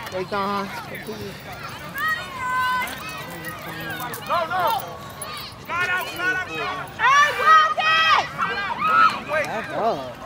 They gone. No, no. Slide out, slide out, slide out. Hey, walk it! That's up.